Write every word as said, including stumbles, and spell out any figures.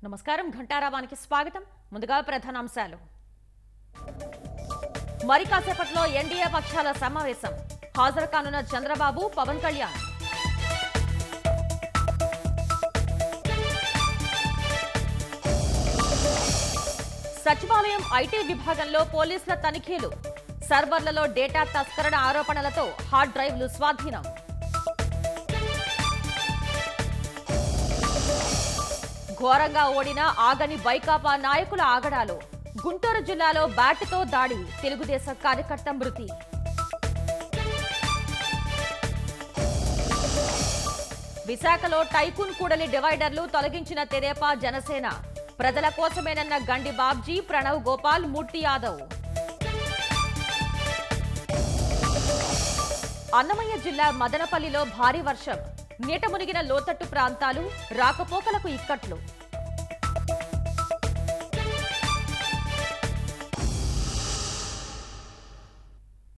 నమస్కారం ఘంటారావానికి స్వాగతం. ముందుగా ప్రధానాంశాలు. మరి కాసేపట్లో ఎన్డీఏ పక్షాల సమావేశం. హాజరు కానున్న చంద్రబాబు, పవన్ కళ్యాణ్. సచివాలయం ఐటీ విభాగంలో పోలీసుల తనిఖీలు. సర్వర్లలో డేటా తస్కరణ ఆరోపణలతో హార్డ్ డ్రైవ్లు స్వాధీనం. ఘోరంగా ఓడిన ఆగని వైకాపా నాయకుల ఆగడాలు. గుంటూరు జిల్లాలో బ్యాట్తో దాడి, తెలుగుదేశం కార్యకర్త మృతి. విశాఖలో టైకూన్ కూడలి డివైడర్లు తొలగించిన తెదేపా, జనసేన. ప్రజల కోసమేనన్న గండి బాబ్జీ, ప్రణవ్ గోపాల్, మూర్తి యాదవ్. అన్నమయ్య జిల్లా మదనపల్లిలో భారీ వర్షం. నీట మునిగిన లోతట్టు ప్రాంతాలు, రాకపోకలకు ఇక్కట్లు.